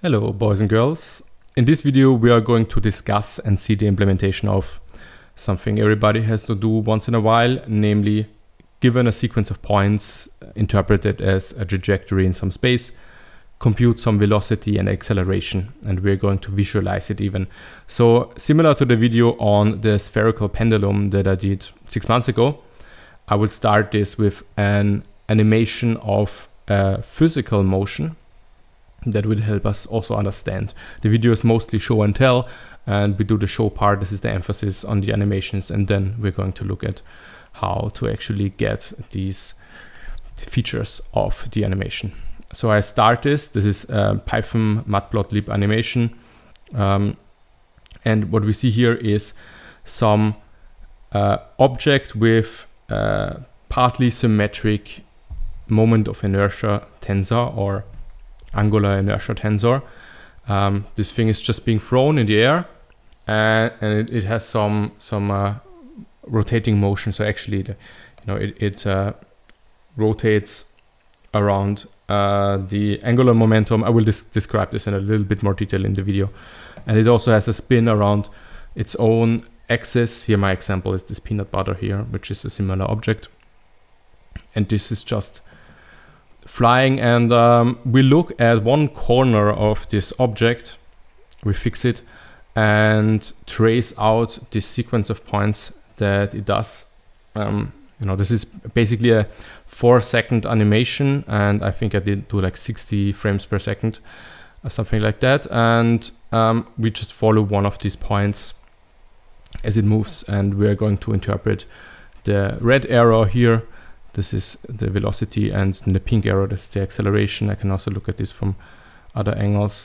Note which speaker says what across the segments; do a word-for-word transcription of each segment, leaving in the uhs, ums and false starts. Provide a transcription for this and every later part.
Speaker 1: Hello boys and girls. In this video we are going to discuss and see the implementation of something everybody has to do once in a while, namely given a sequence of points interpreted as a trajectory in some space, compute some velocity and acceleration, and we're going to visualize it even. So similar to the video on the spherical pendulum that I did six months ago, I will start this with an animation of a physical motion that will help us also understand. The video is mostly show and tell, and we do the show part. This is the emphasis on the animations, and then we're going to look at how to actually get these features of the animation. So I start this. This is a Python matplotlib animation, um, and what we see here is some uh, object with uh, partly symmetric moment of inertia tensor or angular inertia tensor. Um, this thing is just being thrown in the air, and, and it, it has some some uh, rotating motion. So actually, the, you know, it, it uh, rotates around uh, the angular momentum. I will des describe this in a little bit more detail in the video. And it also has a spin around its own axis. Here, my example is this peanut butter here, which is a similar object. And this is just flying, and um, we look at one corner of this object, we fix it and trace out this sequence of points that it does. Um, you know, this is basically a four second animation, and I think I did do like sixty frames per second or something like that. And um, we just follow one of these points as it moves, and we're going to interpret the red arrow here. This is the velocity, and the pink arrow, this is the acceleration. I can also look at this from other angles.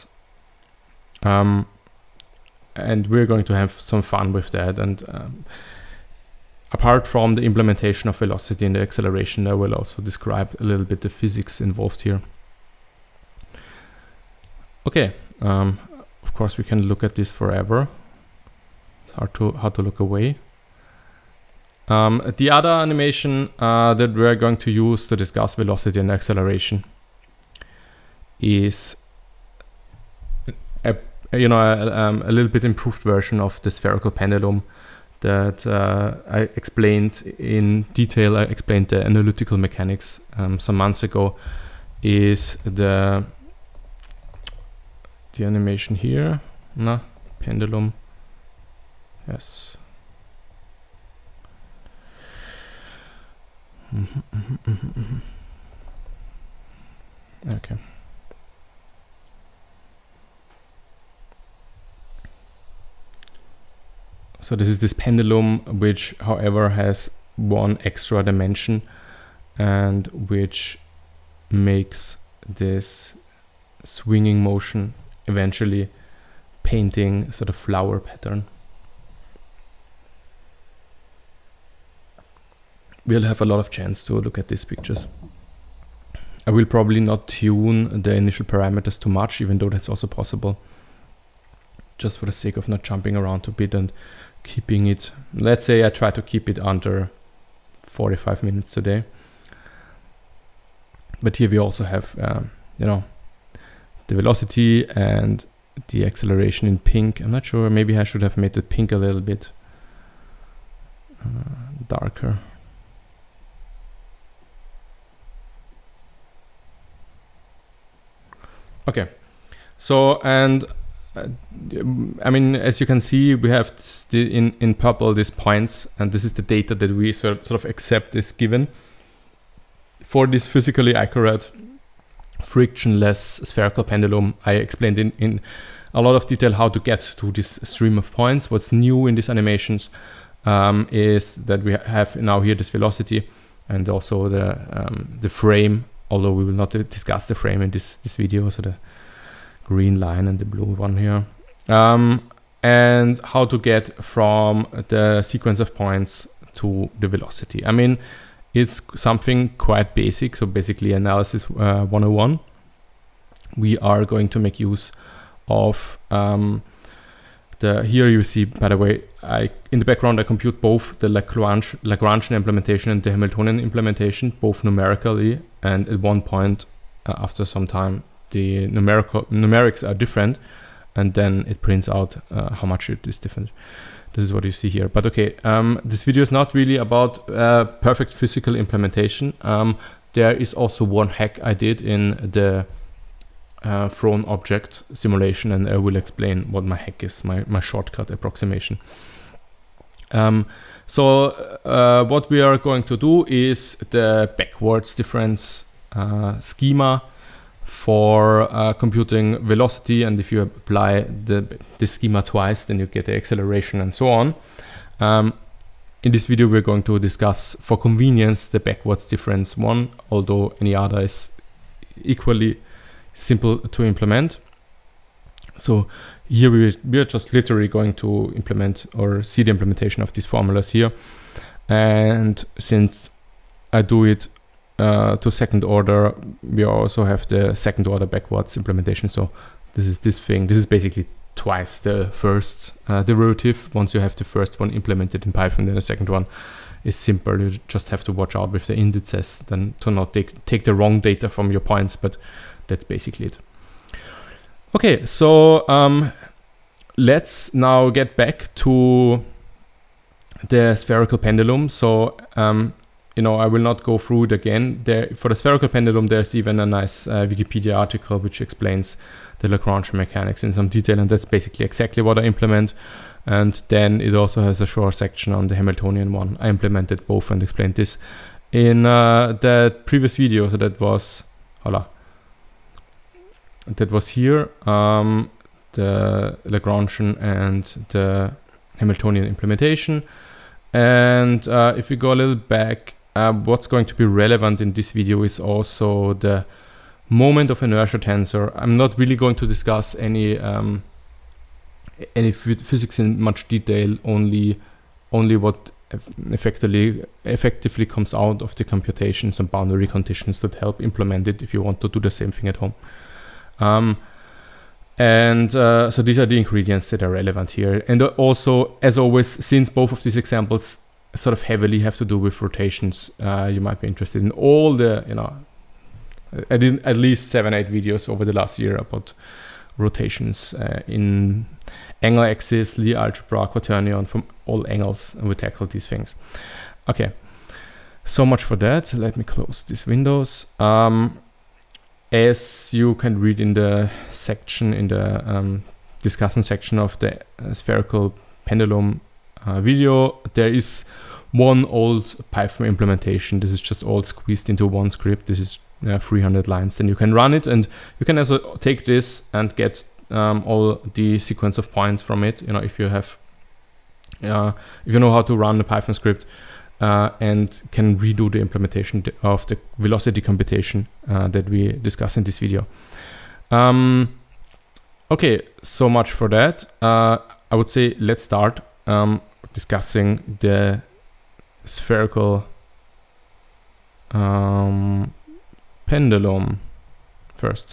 Speaker 1: Um, and we're going to have some fun with that. And um, apart from the implementation of velocity and the acceleration, I will also describe a little bit the physics involved here. Okay, um, of course we can look at this forever. It's hard to, hard to look away. Um, the other animation uh, that we're going to use to discuss velocity and acceleration is a, you know, a, um, a little bit improved version of the spherical pendulum that uh, I explained in detail. I explained the analytical mechanics um, some months ago. Is the the animation here? No, pendulum. Yes. Mm-hmm, mm-hmm, mm-hmm, mm-hmm. Okay. So this is this pendulum, which, however, has one extra dimension, and which makes this swinging motion eventually painting sort of flower pattern. We'll have a lot of chance to look at these pictures. I will probably not tune the initial parameters too much, even though that's also possible, just for the sake of not jumping around too bit and keeping it, let's say I try to keep it under forty-five minutes a day. But here we also have, um, you know, the velocity and the acceleration in pink. I'm not sure, maybe I should have made the pink a little bit uh, darker. Okay, so, and uh, I mean, as you can see, we have the, in, in purple these points, and this is the data that we sort, sort of accept is given for this physically accurate, frictionless spherical pendulum. I explained in, in a lot of detail how to get to this stream of points. What's new in these animations um, is that we have now here this velocity and also the, um, the frame, although we will not discuss the frame in this, this video, so the green line and the blue one here. Um, and how to get from the sequence of points to the velocity. I mean, it's something quite basic, so basically analysis uh, one oh one. We are going to make use of um, the, here you see, by the way, I in the background I compute both the Lagrange, Lagrangian implementation and the Hamiltonian implementation, both numerically, and at one point uh, after some time the numerical numerics are different, and then it prints out uh, how much it is different. This is what you see here. But okay, um, this video is not really about uh, perfect physical implementation. Um, there is also one hack I did in the uh, thrown object simulation, and I will explain what my hack is, my, my shortcut approximation. Um, so uh, what we are going to do is the backwards difference uh, schema for uh, computing velocity, and if you apply the, the schema twice, then you get the acceleration and so on. Um, in this video, we're going to discuss, for convenience, the backwards difference one, although any other is equally simple to implement. So here we, we are just literally going to implement or see the implementation of these formulas here. And since I do it Uh, to second order, we also have the second order backwards implementation. So this is this thing. This is basically twice the first uh, derivative. Once you have the first one implemented in Python, then the second one is simple. You just have to watch out with the indices, then to not take take the wrong data from your points. But that's basically it. Okay, so um, let's now get back to the spherical pendulum. So um, you know, I will not go through it again. There, for the spherical pendulum, there's even a nice uh, Wikipedia article which explains the Lagrangian mechanics in some detail, and that's basically exactly what I implement. And then it also has a short section on the Hamiltonian one. I implemented both and explained this in uh, the previous video. So that was, hola, that was here, um, the Lagrangian and the Hamiltonian implementation. And uh, if we go a little back, Uh, what's going to be relevant in this video is also the moment of inertia tensor. I'm not really going to discuss any um, any physics in much detail, only only what effectively effectively comes out of the computations and boundary conditions that help implement it if you want to do the same thing at home. Um, and uh, so these are the ingredients that are relevant here. And also, as always, since both of these examples sort of heavily have to do with rotations, uh, you might be interested in all the, you know, I did at least seven, eight videos over the last year about rotations uh, in angle axis, Lie algebra, quaternion, from all angles, and we tackle these things. Okay, so much for that. Let me close these windows. Um, as you can read in the section, in the um, discussion section of the uh, spherical pendulum uh, video, there is one old Python implementation. This is just all squeezed into one script. This is uh, three hundred lines. Then you can run it, and you can also take this and get um, all the sequence of points from it. You know, if you have, uh, if you know how to run the Python script, uh, and can redo the implementation of the velocity computation uh, that we discuss in this video. Um, okay, so much for that. Uh, I would say let's start um, discussing the spherical um, pendulum first.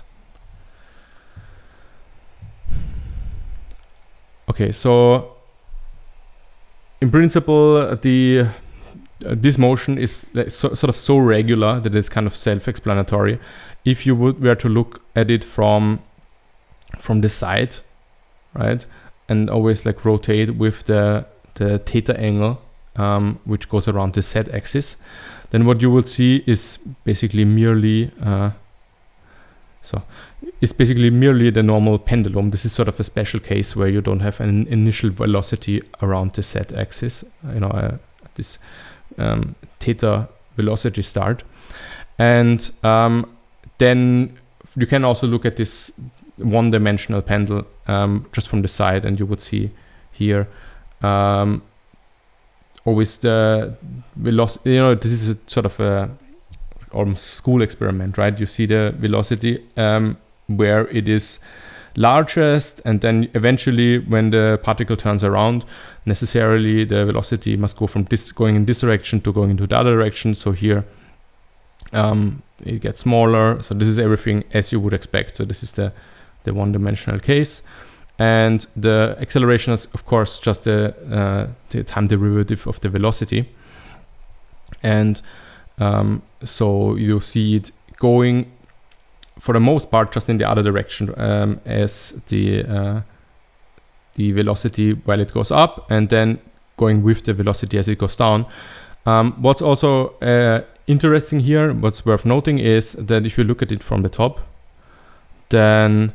Speaker 1: Okay, so in principle, the uh, this motion is so, sort of so regular that it's kind of self-explanatory. If you would were to look at it from from the side, right, and always like rotate with the the theta angle, um, which goes around the z-axis, then what you will see is basically merely uh, so it's basically merely the normal pendulum. This is sort of a special case where you don't have an initial velocity around the z-axis, you know, uh, this um, theta velocity start, and um, then you can also look at this one-dimensional pendulum um, just from the side, and you would see here um, always the velocity. You know, this is a sort of a almost school experiment, right? You see the velocity um, where it is largest, and then eventually when the particle turns around, necessarily the velocity must go from this going in this direction to going into the other direction. So here um, it gets smaller. So this is everything as you would expect. So this is the the one-dimensional case, and the acceleration is of course just the, uh, the time derivative of the velocity, and um, so you see it going for the most part just in the other direction um, as the uh, the velocity while it goes up, and then going with the velocity as it goes down. Um, what's also uh, interesting here, what's worth noting, is that if you look at it from the top, then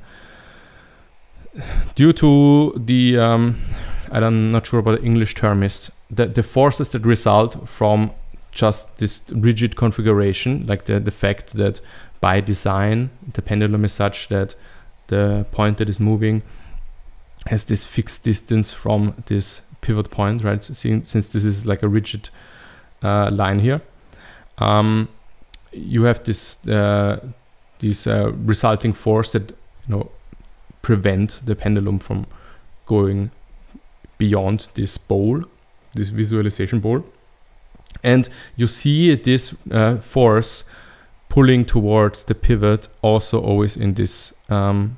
Speaker 1: due to the um, I'm not sure what the English term is, the, the forces that result from just this rigid configuration, like the, the fact that by design the pendulum is such that the point that is moving has this fixed distance from this pivot point, right? So since, since this is like a rigid uh, line here, um, you have this uh, this uh, resulting force that, you know, prevent the pendulum from going beyond this bowl, this visualization bowl. And you see this uh, force pulling towards the pivot also always in this um,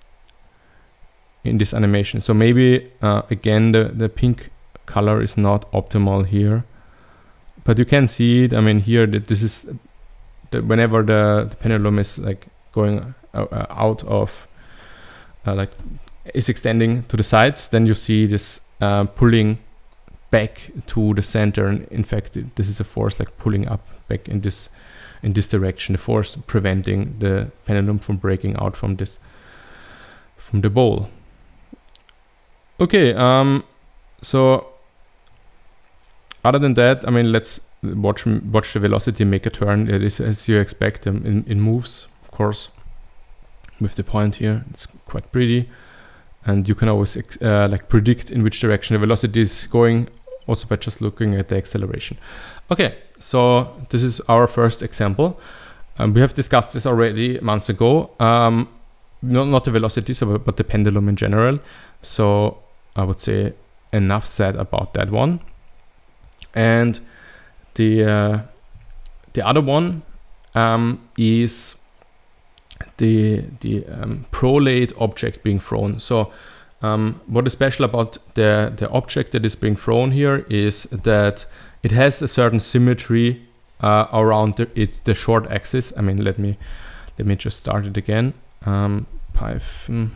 Speaker 1: in this animation. So maybe uh, again the, the pink color is not optimal here, but you can see it. I mean here that this is that whenever the, the pendulum is like going uh, out of uh, like is extending to the sides, then you see this uh, pulling back to the center, and in fact it, this is a force like pulling up back in this in this direction, the force preventing the pendulum from breaking out from this from the bowl. Okay, um, so other than that, I mean, let's watch watch the velocity make a turn. It is as you expect. Um, in, it moves, of course, with the point here. It's quite pretty, and you can always uh, like predict in which direction the velocity is going, also by just looking at the acceleration. Okay, so this is our first example. Um, we have discussed this already months ago. Um, not not the velocity, so but the pendulum in general. So I would say enough said about that one. And the uh, the other one um, is the the um, prolate object being thrown. So um, what is special about the the object that is being thrown here is that it has a certain symmetry uh, around the, it, the short axis. I mean, let me let me just start it again. Um, Python.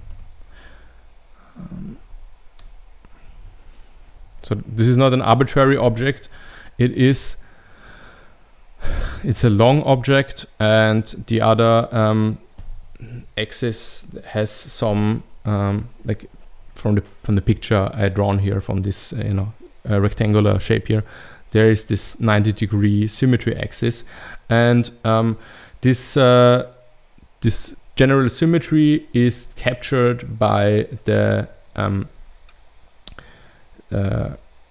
Speaker 1: Um, so this is not an arbitrary object. It is. It's a long object, and the other um, axis has some um, like from the from the picture I drawn here from this uh, you know uh, rectangular shape here. There is this ninety degree symmetry axis, and um, this uh, this general symmetry is captured by the um, uh,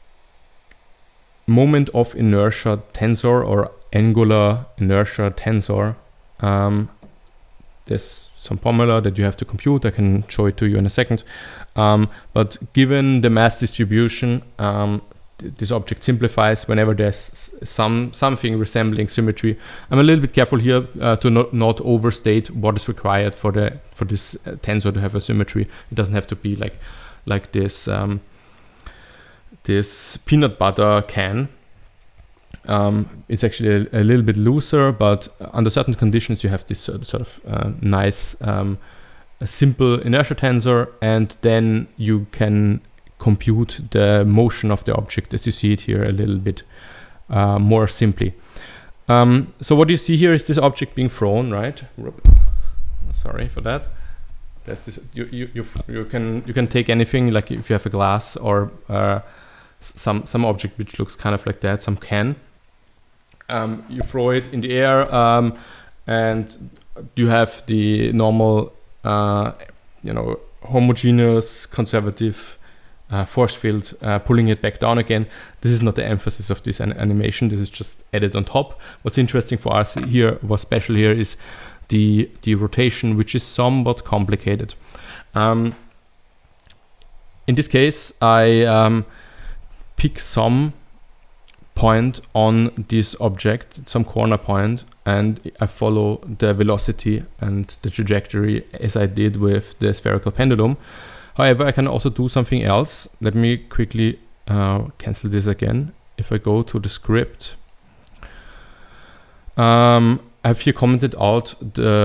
Speaker 1: moment of inertia tensor or angular inertia tensor. Um, there's some formula that you have to compute. I can show it to you in a second. Um, but given the mass distribution, um, th this object simplifies whenever there's some something resembling symmetry. I'm a little bit careful here uh, to not, not overstate what is required for the for this uh, tensor to have a symmetry. It doesn't have to be like like this um, this peanut butter can. Um, it's actually a, a little bit looser, but under certain conditions you have this sort of, sort of uh, nice um, a simple inertia tensor, and then you can compute the motion of the object as you see it here a little bit uh, more simply. Um, so what you see here is this object being thrown, right? Sorry for that. There's this. You you you, you can you can take anything, like if you have a glass or uh, some some object which looks kind of like that, some can. Um, you throw it in the air, um, and you have the normal, uh, you know, homogeneous, conservative uh, force field uh, pulling it back down again. This is not the emphasis of this an animation. This is just added on top. What's interesting for us here, what's special here, is the the rotation, which is somewhat complicated. Um, in this case, I um, pick some point on this object, some corner point, and I follow the velocity and the trajectory as I did with the spherical pendulum. However, I can also do something else. Let me quickly uh, cancel this again. If I go to the script, um, I've here commented out the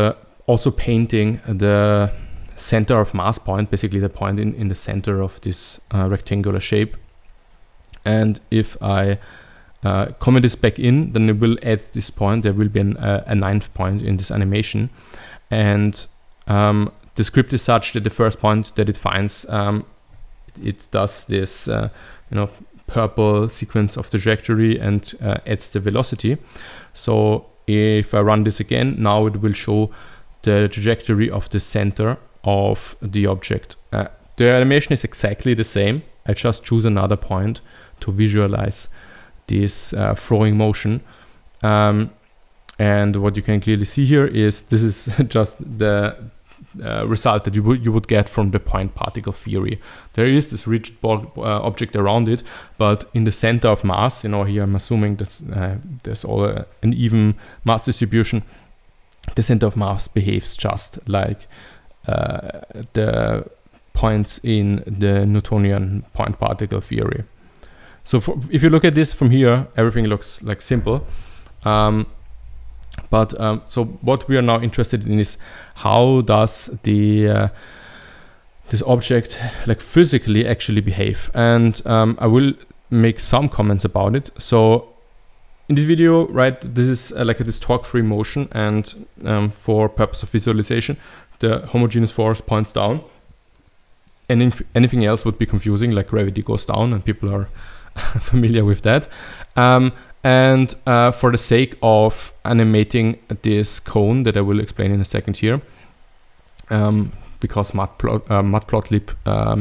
Speaker 1: also painting the center of mass point, basically the point in, in the center of this uh, rectangular shape. And if I uh, comment this back in, then it will add this point. There will be an, uh, a ninth point in this animation. And um, the script is such that the first point that it finds, um, it does this uh, you know, purple sequence of trajectory and uh, adds the velocity. So if I run this again, now it will show the trajectory of the center of the object. Uh, the animation is exactly the same. I just choose another point to visualize this uh, throwing motion. Um, and what you can clearly see here is this is just the uh, result that you would, you would get from the point particle theory. There is this rigid ball, uh, object around it, but in the center of mass, you know, here I'm assuming this, uh, there's all a, an even mass distribution. The center of mass behaves just like uh, the points in the Newtonian point particle theory. So for, if you look at this from here, everything looks like simple. Um, but um, so what we are now interested in is how does the uh, this object like physically actually behave? And um, I will make some comments about it. So in this video, right, this is uh, like a, this torque-free motion, and um, for purpose of visualization, the homogeneous force points down. Any, anything else would be confusing, like gravity goes down, and people are familiar with that. Um, and uh, for the sake of animating this cone that I will explain in a second here, um, because Matplot, uh, Matplotlib um,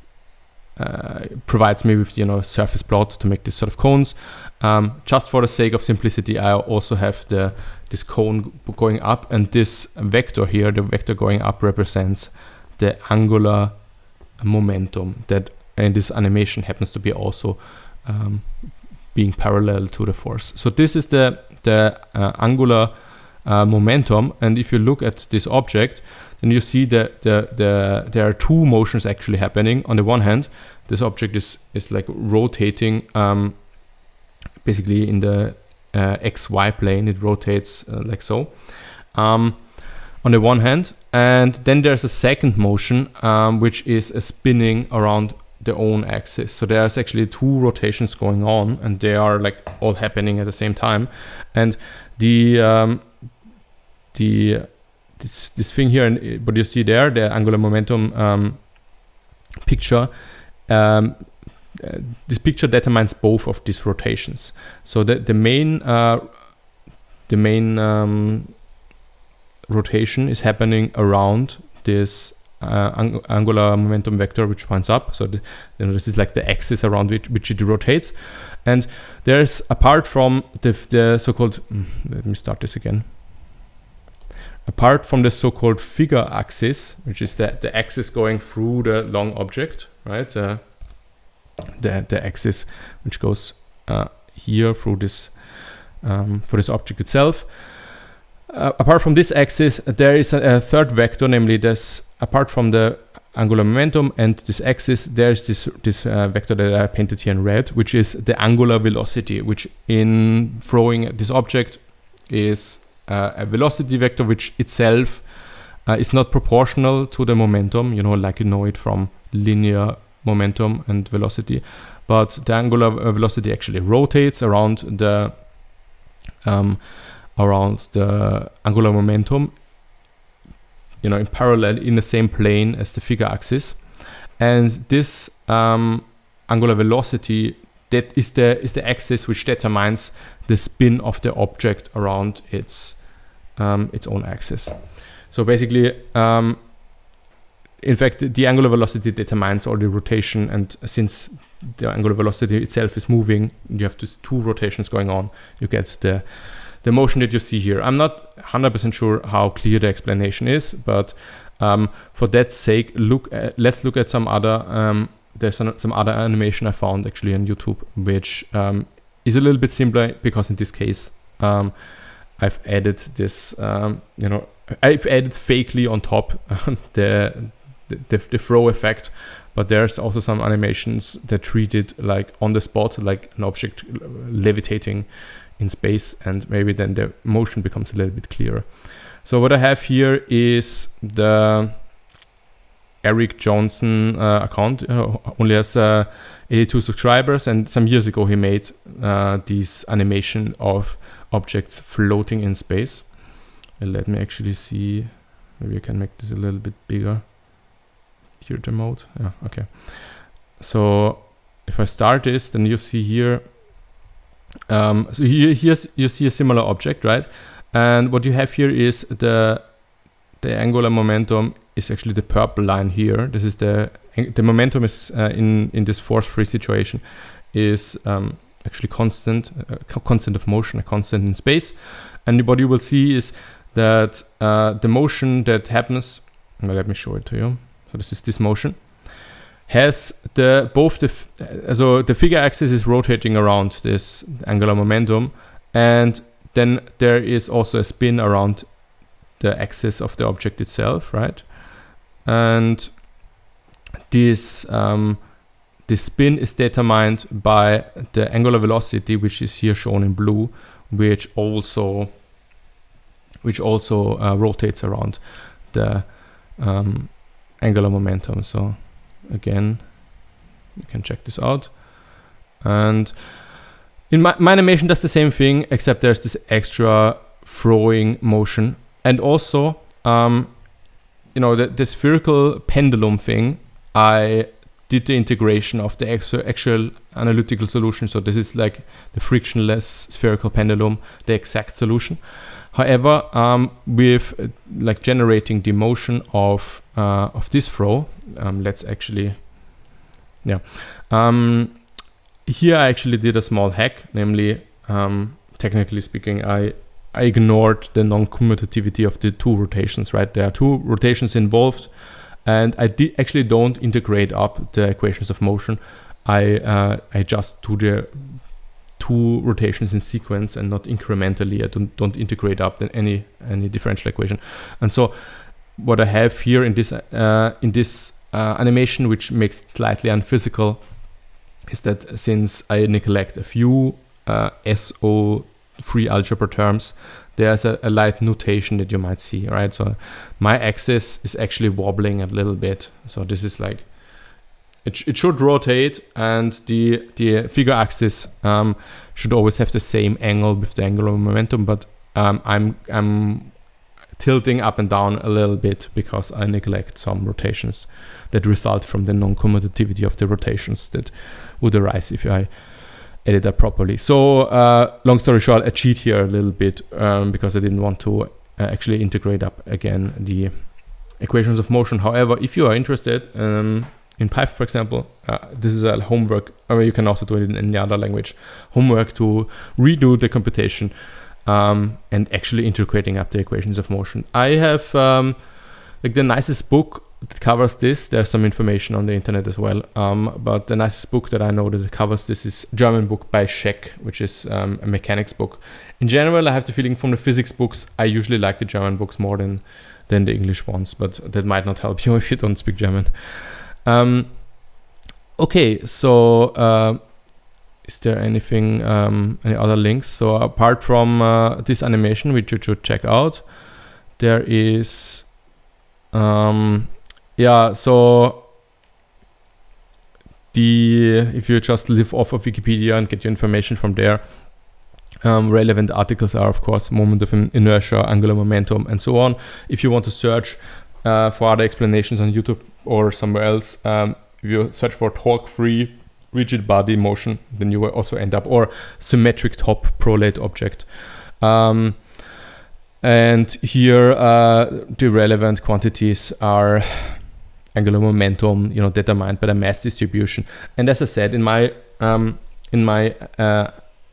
Speaker 1: uh, provides me with, you know, surface plot to make this sort of cones. Um, just for the sake of simplicity, I also have the this cone going up, and this vector here, the vector going up, represents the angular momentum that in this animation happens to be also um, being parallel to the force. So this is the the uh, angular uh, momentum, and if you look at this object, then you see that the, the there are two motions actually happening. On the one hand, this object is is like rotating um, basically in the uh, X Y plane. It rotates uh, like so um, on the one hand, and then there's a second motion um, which is a spinning around their own axis. So there's actually two rotations going on, and they are like all happening at the same time. And the um, the this this thing here, and what you see there, the angular momentum um, picture. Um, uh, this picture determines both of these rotations. So the the main uh, the main um, rotation is happening around this uh, ang angular momentum vector, which points up. So the, you know, this is like the axis around which, which it rotates. And there's, apart from the, the so-called, let me start this again. Apart from the so-called figure axis, which is the, the axis going through the long object, right? Uh, the, the axis which goes uh, here through this, um, for this object itself. Uh, apart from this axis, there is a, a third vector, namely this, apart from the angular momentum and this axis, there's this, this uh, vector that I painted here in red, which is the angular velocity, which in throwing this object is uh, a velocity vector which itself uh, is not proportional to the momentum, you know, like you know it from linear momentum and velocity, but the angular velocity actually rotates around the um, around the angular momentum, you know, in parallel in the same plane as the figure axis. And this um, angular velocity, that is the is the axis which determines the spin of the object around its um, its own axis. So basically, um, in fact, the angular velocity determines all the rotation, and since the angular velocity itself is moving, you have just two rotations going on, you get the the motion that you see here. I'm not one hundred percent sure how clear the explanation is, but um, for that sake, look at, let's look at some other, um, there's some, some other animation I found actually on YouTube, which um, is a little bit simpler, because in this case, um, I've added this, um, you know, I've added fakely on top the, the, the throw effect, but there's also some animations that treat it like on the spot, like an object levitating in space, and maybe then the motion becomes a little bit clearer. So what I have here is the Eric Johnson uh, account. Uh, only has uh, eighty-two subscribers, and some years ago he made uh, this animation of objects floating in space. And let me actually see. Maybe I can make this a little bit bigger. Theater mode. Yeah. Okay. So if I start this, then you see here. Um, so here, here's you see a similar object, right? And what you have here is the the angular momentum is actually the purple line here. This is the the momentum is uh, in in this force-free situation is um, actually constant, uh, constant of motion, a constant in space. And what you will see is that uh, the motion that happens. Well, let me show it to you. So this is this motion. Has the both the uh, so the figure axis is rotating around this angular momentum, and then there is also a spin around the axis of the object itself, right? And this um, this spin is determined by the angular velocity, which is here shown in blue, which also which also uh, rotates around the um, angular momentum. So again, you can check this out. And in my, my animation does the same thing, except there's this extra throwing motion. And also, um, you know, the, the spherical pendulum thing, I did the integration of the actual, actual analytical solution. So this is like the frictionless spherical pendulum, the exact solution. However, um, with uh, like generating the motion of uh, of this throw, um, let's actually, yeah. Um, here I actually did a small hack, namely, um, technically speaking, I I ignored the non-commutativity of the two rotations. Right, there are two rotations involved, and I did actually don't integrate up the equations of motion. I uh, I just do the two rotations in sequence and not incrementally. I don't, don't integrate up any any differential equation. And so what I have here in this uh, in this uh, animation, which makes it slightly unphysical, is that since I neglect a few uh, S O free algebra terms, there's a, a light nutation that you might see, right? So my axis is actually wobbling a little bit. So this is like, It, sh it should rotate, and the the figure axis um, should always have the same angle with the angular momentum. But um, I'm I'm tilting up and down a little bit because I neglect some rotations that result from the non-commutativity of the rotations that would arise if I edit that properly. So uh, long story short, I cheat here a little bit um, because I didn't want to uh, actually integrate up again the equations of motion. However, if you are interested. Um, In Python, for example, uh, this is a homework. I mean, you can also do it in any other language. Homework to redo the computation um, and actually integrating up the equations of motion. I have um, like the nicest book that covers this. There's some information on the internet as well. Um, but the nicest book that I know that covers this is a German book by Scheck, which is um, a mechanics book. In general, I have the feeling from the physics books, I usually like the German books more than, than the English ones, but that might not help you if you don't speak German. Um, okay, so uh, is there anything, um, any other links? So apart from uh, this animation, which you should check out, there is, um, yeah, so the, if you just live off of Wikipedia and get your information from there, um, relevant articles are, of course, moment of inertia, angular momentum, and so on. If you want to search uh, for other explanations on YouTube or somewhere else, um, if you search for torque-free rigid body motion, then you will also end up, or symmetric top prolate object. Um, and here uh, the relevant quantities are angular momentum, you know, determined by the mass distribution. And as I said, in my um, in my uh,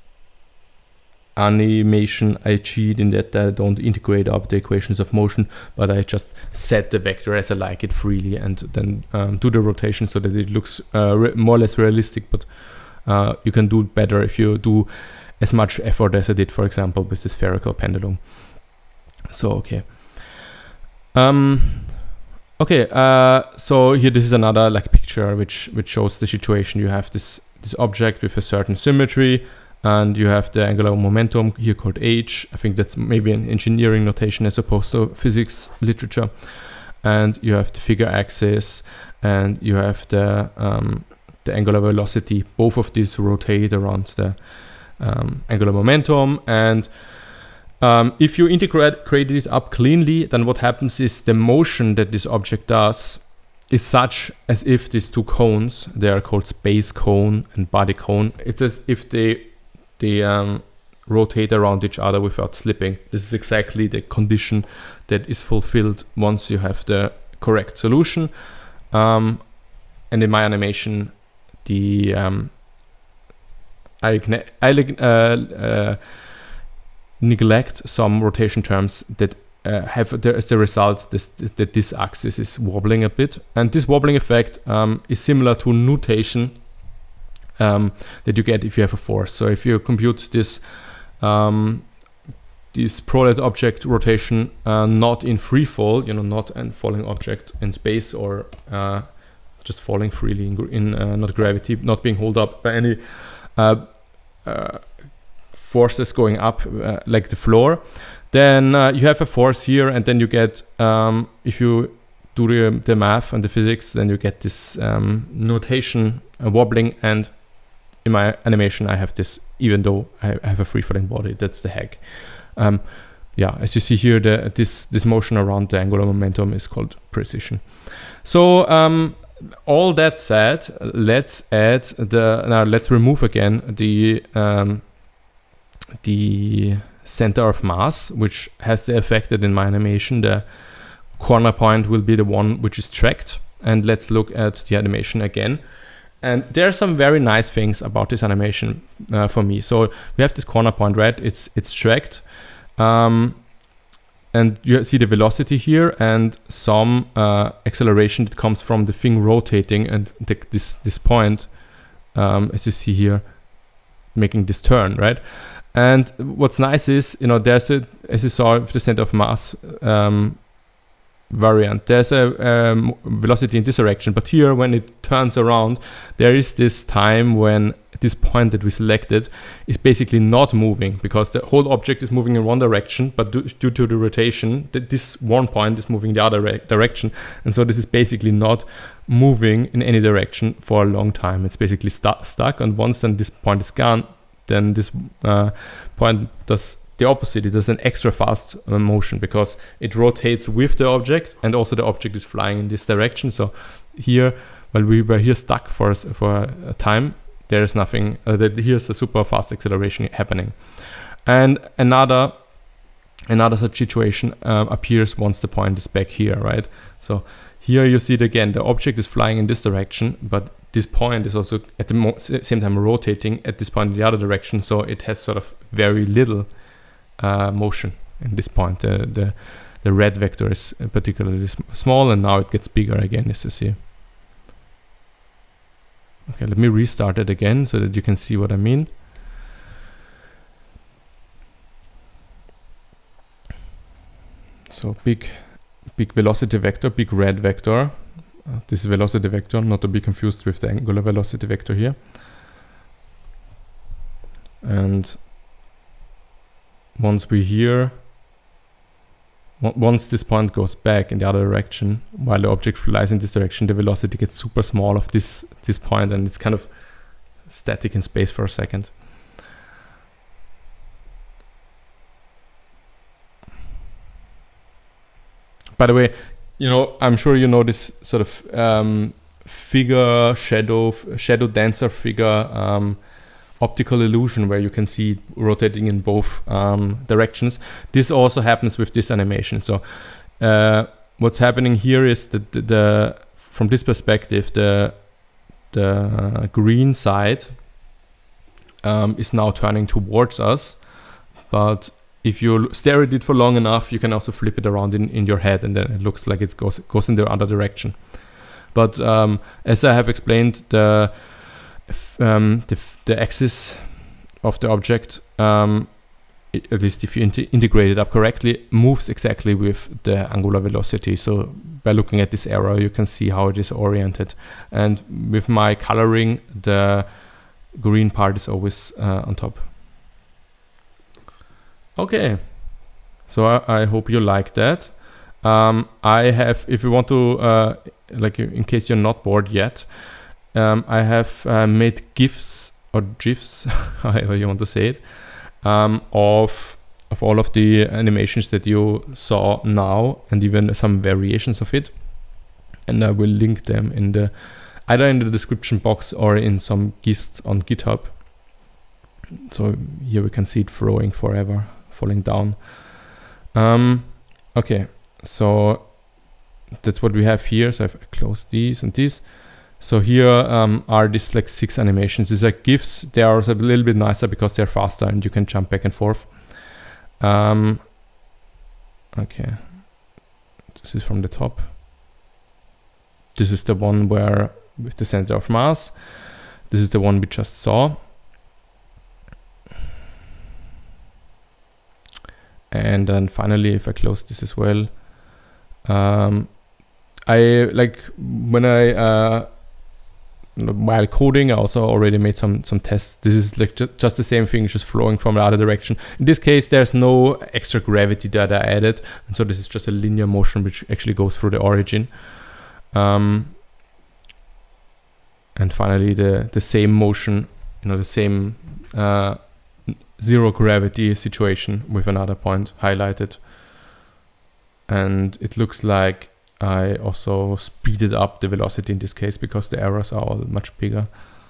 Speaker 1: animation, I cheat in that I don't integrate up the equations of motion, but I just set the vector as I like it freely, and then um, do the rotation so that it looks uh, more or less realistic. But uh, you can do it better if you do as much effort as I did, for example, with the spherical pendulum. So okay. Um, okay. Uh, so here, this is another like picture which which shows the situation. You have this this object with a certain symmetry. and you have the angular momentum here called h. I think that's maybe an engineering notation as opposed to physics literature. And you have the figure axis, and you have the um, the angular velocity. Both of these rotate around the um, angular momentum. And um, if you integrate create it up cleanly, then what happens is the motion that this object does is such as if these two cones, they are called space cone and body cone. It's as if they they um, rotate around each other without slipping. This is exactly the condition that is fulfilled once you have the correct solution. Um, and in my animation, the um, I, I uh, uh, neglect some rotation terms that uh, have there as a result this, that this axis is wobbling a bit, and this wobbling effect um, is similar to nutation um, that you get if you have a force. So if you compute this um, this prolet object rotation uh, not in free fall, you know, not a falling object in space, or uh, just falling freely in, in uh, not gravity, not being held up by any uh, uh, forces going up uh, like the floor, then uh, you have a force here, and then you get, um, if you do the, the math and the physics, then you get this um, notation uh, wobbling, and in my animation I have this, even though I have a free-falling body. That's the hack. Um, yeah, as you see here, the, this, this motion around the angular momentum is called precession. So um, all that said, let's add the, now let's remove again the, um, the center of mass, which has the effect that in my animation, the corner point will be the one which is tracked. And let's look at the animation again. And there are some very nice things about this animation uh, for me. So we have this corner point, right? It's, it's tracked. Um, and you see the velocity here and some uh, acceleration that comes from the thing rotating, and the, this, this point, um, as you see here, making this turn, right? And what's nice is, you know, there's a, as you saw with the center of mass um, variant, there's a um, velocity in this direction, but here when it turns around, there is this time when this point that we selected is basically not moving, because the whole object is moving in one direction, but due, due to the rotation, that this one point is moving the other direction, and so this is basically not moving in any direction for a long time. It's basically stu stuck, and once then this point is gone, then this uh, point does the opposite. It does an extra fast uh, motion, because it rotates with the object, and also the object is flying in this direction. So here, while we were here stuck for, for a time, there is nothing, uh, that here's a super fast acceleration happening. And another, another such situation uh, appears once the point is back here, right? So here you see it again, the object is flying in this direction, but this point is also at the mo same time rotating at this point in the other direction, so it has sort of very little uh, motion in this point. The, the, the red vector is particularly sm small, and now it gets bigger again, as you see. Okay, let me restart it again so that you can see what I mean. So big, big velocity vector, big red vector. Uh, this is velocity vector, not to be confused with the angular velocity vector here. And once we here, once this point goes back in the other direction, while the object flies in this direction, the velocity gets super small of this, this point, and it's kind of static in space for a second. By the way, you know, I'm sure you know this sort of um, figure, shadow, shadow dancer figure um, optical illusion, where you can see it rotating in both um, directions. This also happens with this animation. So uh, what's happening here is that the, the from this perspective, the the green side um, is now turning towards us, but if you stare at it for long enough, you can also flip it around in, in your head, and then it looks like it goes, goes in the other direction. But um, as I have explained, the, um, the, the axis of the object, um, it, at least if you int integrate it up correctly, moves exactly with the angular velocity. So by looking at this arrow, you can see how it is oriented. And with my coloring, the green part is always uh, on top. Okay, so I, I hope you like that. Um, I have, if you want to, uh, like in case you're not bored yet, um, I have uh, made GIFs or GIFs, however you want to say it, um, of of all of the animations that you saw now, and even some variations of it. And I will link them in the either in the description box or in some gist on GitHub. So here we can see it throwing forever, falling down. Um, okay, so that's what we have here. So I've closed these and these. So here um, are these like six animations. These are GIFs. They are also a little bit nicer because they're faster and you can jump back and forth. Um, okay, this is from the top. This is the one where with the center of mass. This is the one we just saw. And then finally, if I close this as well, um, I like when I uh, while coding, I also already made some some tests. This is like ju just the same thing, just flowing from the other direction. In this case, there's no extra gravity that I added, and so this is just a linear motion which actually goes through the origin. Um, and finally, the the same motion, you know, the same uh, zero gravity situation with another point highlighted, and it looks like I also speeded up the velocity in this case because the errors are all much bigger.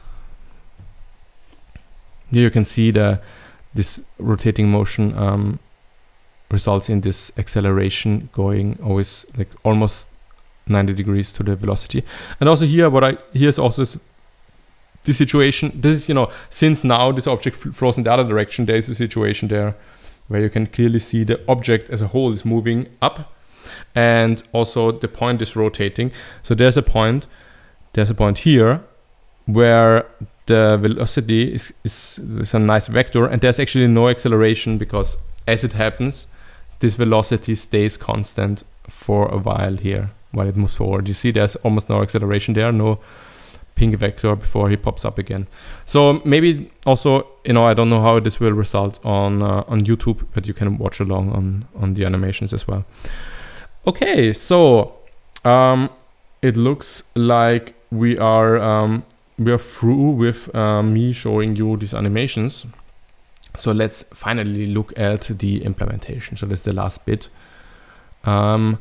Speaker 1: Here you can see the this rotating motion um, results in this acceleration going always like almost ninety degrees to the velocity. And also here, what I here's also the situation. This is, you know, since now this object flows in the other direction, there is a situation there where you can clearly see the object as a whole is moving up. And also the point is rotating. So there's a point, there's a point here where the velocity is, is, is a nice vector, and there's actually no acceleration because as it happens, this velocity stays constant for a while here while it moves forward. You see there's almost no acceleration there, no pink vector before he pops up again. So maybe also, you know, I don't know how this will result on, uh, on YouTube, but you can watch along on, on the animations as well. Okay, so um, it looks like we are um, we are through with uh, me showing you these animations. So let's finally look at the implementation. So that's the last bit. Um,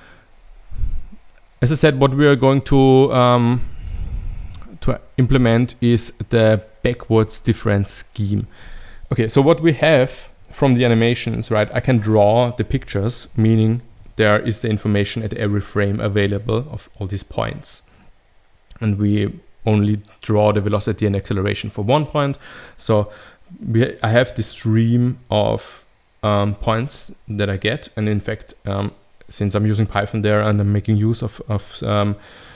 Speaker 1: as I said, what we are going to um, to implement is the backwards difference scheme. Okay, so what we have from the animations, right? I can draw the pictures, meaning there is the information at every frame available of all these points. And we only draw the velocity and acceleration for one point. So we, I have this stream of um, points that I get. And in fact, um, since I'm using Python there and I'm making use of, of, um,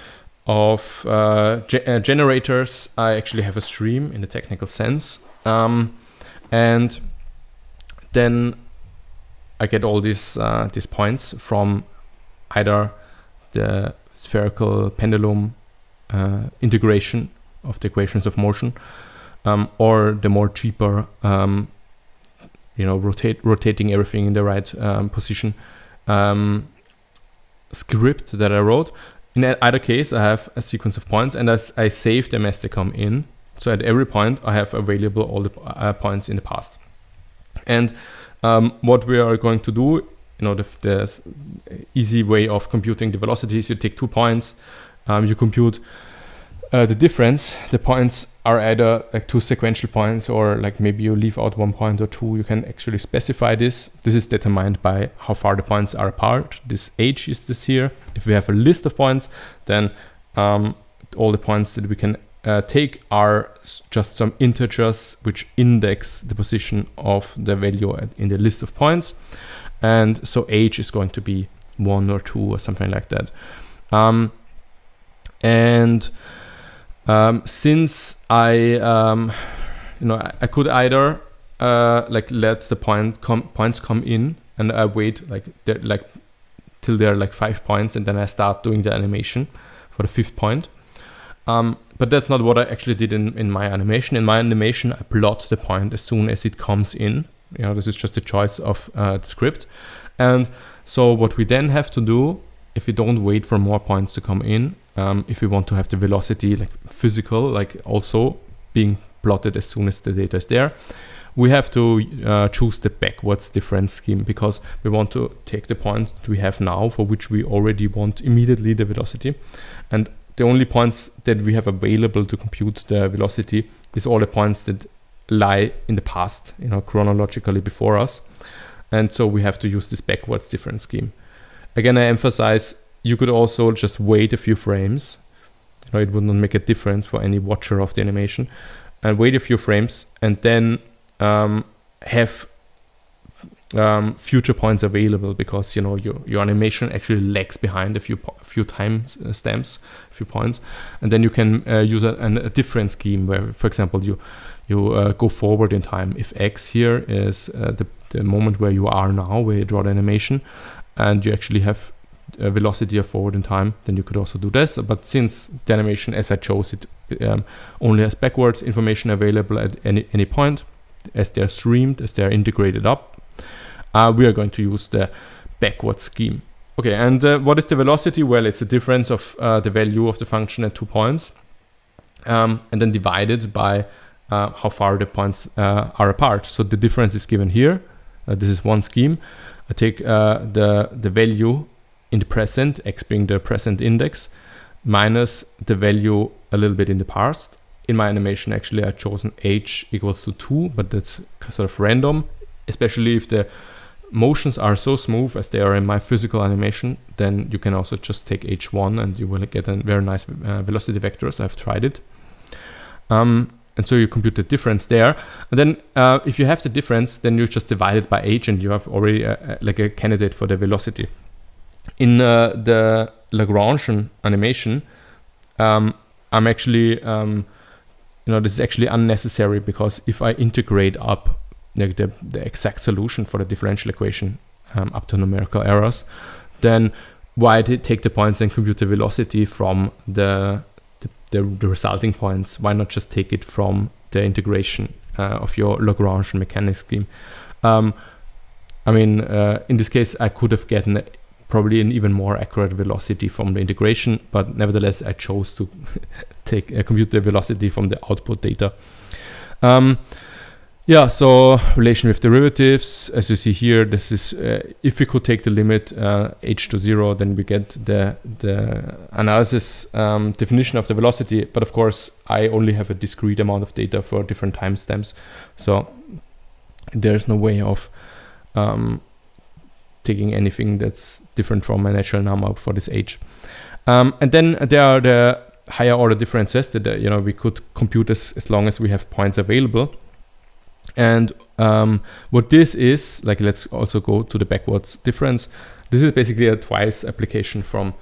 Speaker 1: of uh, ge uh, generators, I actually have a stream in the technical sense. Um, and then I get all these uh, these points from either the spherical pendulum uh, integration of the equations of motion, um, or the more cheaper, um, you know, rotate rotating everything in the right um, position um, script that I wrote. In either case, I have a sequence of points, and as I save them as they come in. So at every point, I have available all the uh, points in the past. And Um, what we are going to do, you know, the, the easy way of computing the velocities, you take two points, um, you compute uh, the difference. The points are either like two sequential points, or like maybe you leave out one point or two. You can actually specify this. This is determined by how far the points are apart. This h is this here. If we have a list of points, then um, all the points that we can Uh, take are just some integers which index the position of the value at, in the list of points, and so h is going to be one or two or something like that. Um, and um, since I, um, you know, I, I could either uh, like let the point com points come in, and I wait like like till there are like five points, and then I start doing the animation for the fifth point. Um, but that's not what I actually did in, in my animation. In my animation, I plot the point as soon as it comes in. You know, this is just a choice of uh, the script. And so what we then have to do, if we don't wait for more points to come in, um, if we want to have the velocity like physical, like also being plotted as soon as the data is there, we have to uh, choose the backwards difference scheme, because we want to take the point we have now for which we already want immediately the velocity. And the only points that we have available to compute the velocity is all the points that lie in the past, you know, chronologically before us. And so we have to use this backwards difference scheme. Again, I emphasize, you could also just wait a few frames. You know, it would not make a difference for any watcher of the animation. And wait a few frames and then um, have um, future points available, because you know your, your animation actually lags behind a few few time stamps, a few points, and then you can uh, use a, a different scheme where, for example, you you uh, go forward in time. If X here is uh, the, the moment where you are now, where you draw the animation, and you actually have a velocity of forward in time, then you could also do this. But since the animation, as I chose it, um, only has backwards information available at any, any point, as they're streamed, as they're integrated up, uh, we are going to use the backwards scheme. Okay, and uh, what is the velocity? Well, it's the difference of uh, the value of the function at two points, um, and then divided by uh, how far the points uh, are apart. So the difference is given here. Uh, this is one scheme. I take uh, the, the value in the present, x being the present index, minus the value a little bit in the past. In my animation, actually, I've chosen h equals to two, but that's sort of random, especially if the motions are so smooth as they are in my physical animation, then you can also just take h one and you will get a very nice uh, velocity vectors. I've tried it. Um, and so you compute the difference there. And then uh, if you have the difference, then you just divide it by h and you have already a, a, like a candidate for the velocity. In uh, the Lagrangian animation, um, I'm actually, um, you know, this is actually unnecessary, because if I integrate up like the, the exact solution for the differential equation um, up to numerical errors, then why take the points and compute the velocity from the, the, the, the resulting points? Why not just take it from the integration uh, of your Lagrangian mechanics scheme? Um, I mean, uh, in this case, I could have gotten probably an even more accurate velocity from the integration, but nevertheless, I chose to take uh, compute the velocity from the output data. Um, yeah, so relation with derivatives, as you see here, this is uh, if we could take the limit uh, h to zero, then we get the the analysis um, definition of the velocity. But of course, I only have a discrete amount of data for different timestamps, so there's no way of um, taking anything that's different from a natural number for this h. Um, and then there are the higher order differences that uh, you know we could compute as, as long as we have points available. And um, what this is, like, let's also go to the backwards difference. This is basically a twice application from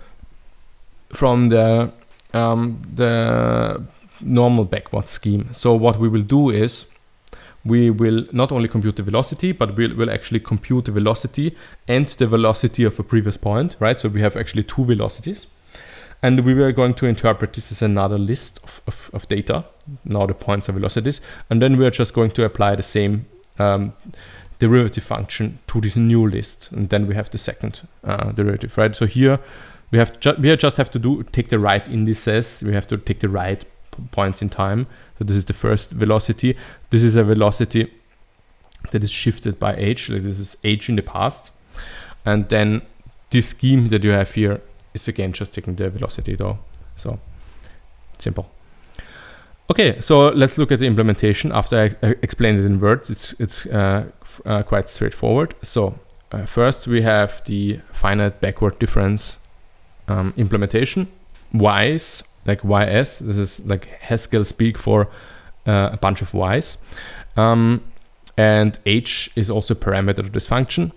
Speaker 1: from the um, the normal backwards scheme. So what we will do is we will not only compute the velocity, but we'll, we'll actually compute the velocity and the velocity of a previous point, right? So we have actually two velocities. And we were going to interpret this as another list of, of, of data, now the points are velocities. And then we're just going to apply the same um, derivative function to this new list. And then we have the second uh, derivative, right? So here we have ju we just have to do take the right indices. We have to take the right points in time. So this is the first velocity. This is a velocity that is shifted by h. Like this is h in the past. And then this scheme that you have here is again just taking the velocity though. So simple. Okay, so let's look at the implementation. After I, I explained it in words, it's, it's uh, uh, quite straightforward. So uh, first we have the finite backward difference um, implementation. Y's, like Y S, this is like Haskell speak for uh, a bunch of Y's. Um, and H is also a parameter of this function.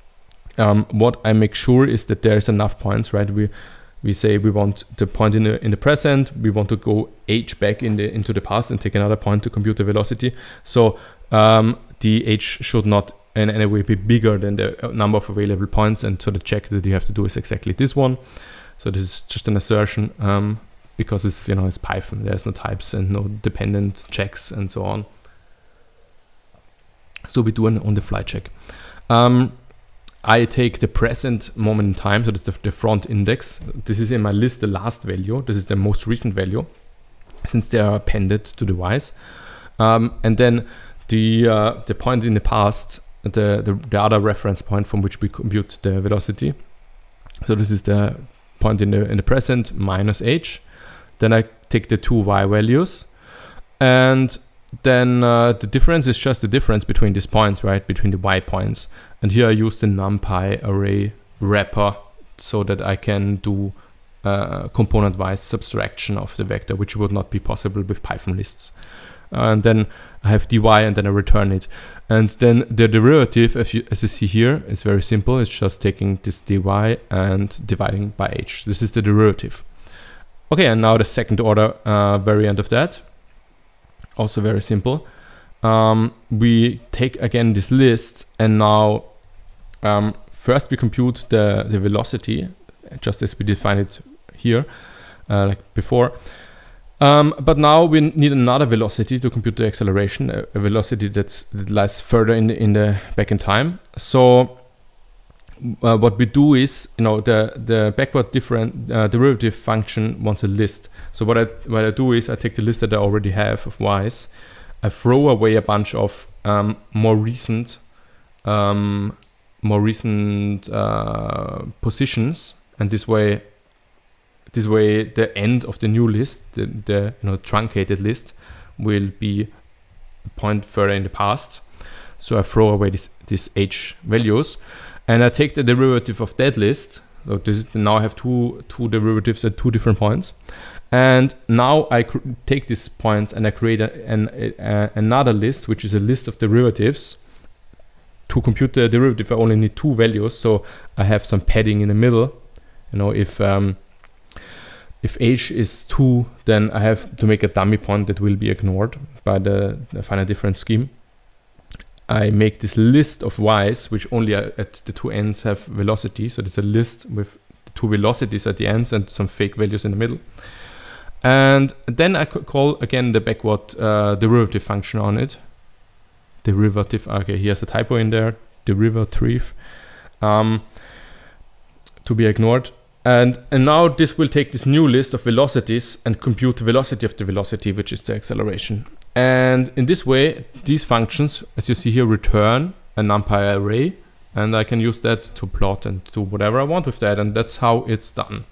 Speaker 1: Um, what I make sure is that there's enough points, right? We we say we want the point in the in the present. We want to go h back in the into the past and take another point to compute the velocity. So um, the h should not in any way be bigger than the number of available points. And so the check that you have to do is exactly this one. So this is just an assertion um, because it's you know it's Python. There's no types and no dependent checks and so on. So we do an on-the-fly check. Um, I take the present moment in time, so that's the, the front index. This is in my list the last value. This is the most recent value, since they are appended to the y's. Um, and then the uh, the point in the past, the, the the other reference point from which we compute the velocity. So this is the point in the in the present minus h. Then I take the two y values, and then uh, the difference is just the difference between these points, right? Between the y points. And here I use the NumPy array wrapper so that I can do uh, component-wise subtraction of the vector, which would not be possible with Python lists. And then I have dy, and then I return it. And then the derivative, as you, as you see here, is very simple. It's just taking this dy and dividing by h. This is the derivative. Okay, and now the second order uh, variant of that. Also very simple. Um, we take again this list, and now um, first we compute the, the velocity, just as we define it here, uh, like before. Um, but now we need another velocity to compute the acceleration, a, a velocity that's, that lies further in the, in the back in time. So uh, what we do is, you know, the the backward different uh, derivative function wants a list. So what I what I do is I take the list that I already have of y's, I throw away a bunch of um, more recent um, more recent uh, positions, and this way this way the end of the new list, the, the you know truncated list, will be a point further in the past. So I throw away this these h values, and I take the derivative of that list. So this is, now I have two two derivatives at two different points. And now I take these points and I create a, an, a, another list, which is a list of derivatives. To compute the derivative, I only need two values, so I have some padding in the middle. You know, if um, if h is two, then I have to make a dummy point that will be ignored by the, the finite difference scheme. I make this list of y's, which only at the two ends have velocity. So there's a list with the two velocities at the ends and some fake values in the middle. And then I could call again the backward uh, derivative function on it. Derivative, okay, here's a typo in there, derivative, um, to be ignored. And, and now this will take this new list of velocities and compute the velocity of the velocity, which is the acceleration. And in this way, these functions, as you see here, return a NumPy array, and I can use that to plot and do whatever I want with that, and that's how it's done.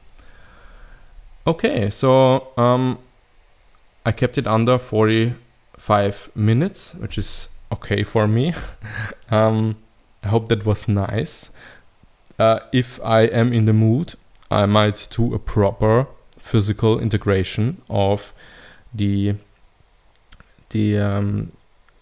Speaker 1: Okay, so um, I kept it under forty-five minutes, which is okay for me. um, I hope that was nice. Uh, if I am in the mood, I might do a proper physical integration of the the um,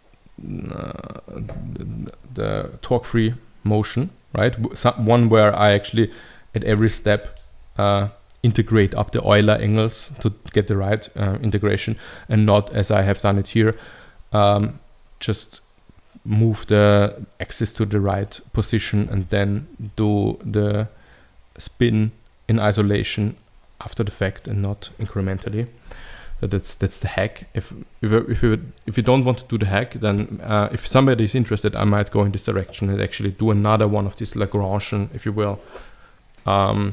Speaker 1: uh, the, the torque-free motion, right? Some, one where I actually at every step uh, integrate up the Euler angles to get the right uh, integration, and not as I have done it here, um, just move the axis to the right position and then do the spin in isolation after the fact and not incrementally. So that's that's the hack. If if if you if you don't want to do the hack, then uh, if somebody is interested, I might go in this direction and actually do another one of these Lagrangian, if you will, um,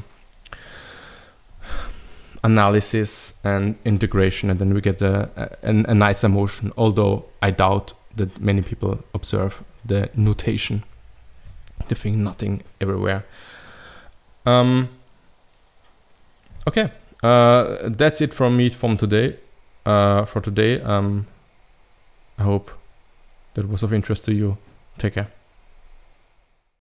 Speaker 1: analysis and integration, and then we get a, a, a nicer motion. Although I doubt that many people observe the notation, the thing nothing everywhere. Um, okay. Uh, that's it from me from today. Uh, for today, um, I hope that was of interest to you. Take care.